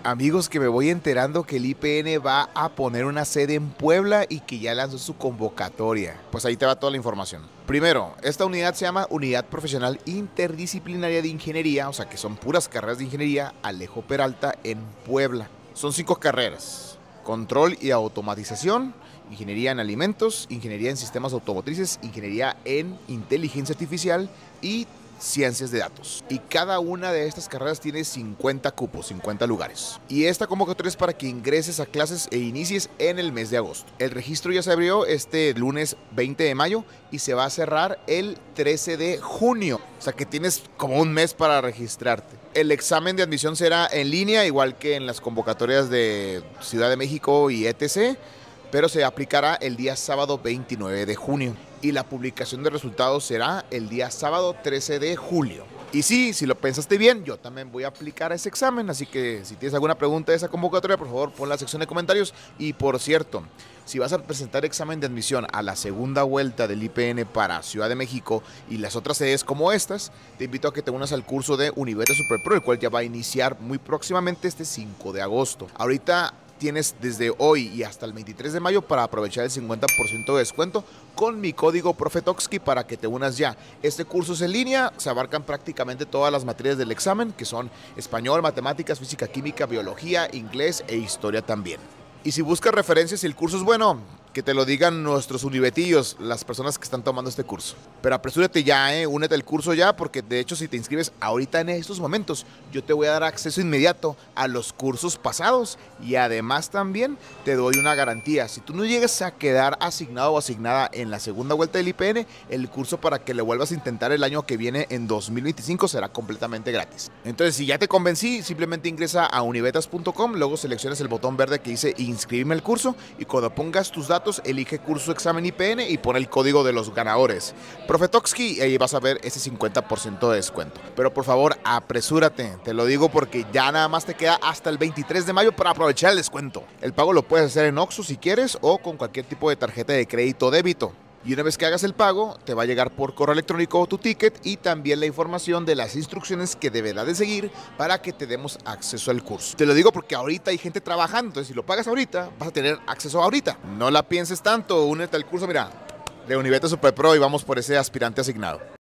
Amigos, que me voy enterando que el IPN va a poner una sede en Puebla y que ya lanzó su convocatoria. Pues ahí te va toda la información. Primero, esta unidad se llama Unidad Profesional Interdisciplinaria de Ingeniería, o sea que son puras carreras de ingeniería, Alejo Peralta en Puebla. Son 5 carreras: control y automatización, ingeniería en alimentos, ingeniería en sistemas automotrices, ingeniería en inteligencia artificial y ciencias de datos. Y cada una de estas carreras tiene 50 cupos, 50 lugares. Y esta convocatoria es para que ingreses a clases e inicies en el mes de agosto. El registro ya se abrió este lunes 20 de mayo y se va a cerrar el 13 de junio. O sea que tienes como un mes para registrarte. El examen de admisión será en línea, igual que en las convocatorias de Ciudad de México y etc., pero se aplicará el día sábado 29 de junio y la publicación de resultados será el día sábado 13 de julio. Y sí, si lo pensaste bien, yo también voy a aplicar ese examen, así que si tienes alguna pregunta de esa convocatoria, por favor, pon en la sección de comentarios. Y por cierto, si vas a presentar examen de admisión a la segunda vuelta del IPN para Ciudad de México y las otras sedes como estas, te invito a que te unas al curso de Univeta Super Pro, el cual ya va a iniciar muy próximamente este 5 de agosto. Ahorita tienes desde hoy y hasta el 23 de mayo para aprovechar el 50% de descuento con mi código Profetoxki para que te unas ya. Este curso es en línea, se abarcan prácticamente todas las materias del examen, que son español, matemáticas, física, química, biología, inglés e historia también. Y si buscas referencias y el curso es bueno, que te lo digan nuestros univetillos, las personas que están tomando este curso. Pero apresúrate ya, únete al curso ya, porque de hecho si te inscribes ahorita en estos momentos, yo te voy a dar acceso inmediato a los cursos pasados y además también te doy una garantía. Si tú no llegas a quedar asignado o asignada en la segunda vuelta del IPN, el curso para que lo vuelvas a intentar el año que viene en 2025 será completamente gratis. Entonces, si ya te convencí, simplemente ingresa a univetas.com, luego seleccionas el botón verde que dice inscribirme al curso y cuando pongas tus datos, elige curso examen IPN y pon el código de los ganadores Profetoxki y ahí vas a ver ese 50% de descuento. Pero por favor, apresúrate, te lo digo porque ya nada más te queda hasta el 23 de mayo para aprovechar el descuento. El pago lo puedes hacer en Oxxo si quieres o con cualquier tipo de tarjeta de crédito o débito. Y una vez que hagas el pago, te va a llegar por correo electrónico tu ticket y también la información de las instrucciones que deberás de seguir para que te demos acceso al curso. Te lo digo porque ahorita hay gente trabajando, entonces si lo pagas ahorita, vas a tener acceso ahorita. No la pienses tanto, únete al curso, mira, de Univeta Super Pro y vamos por ese aspirante asignado.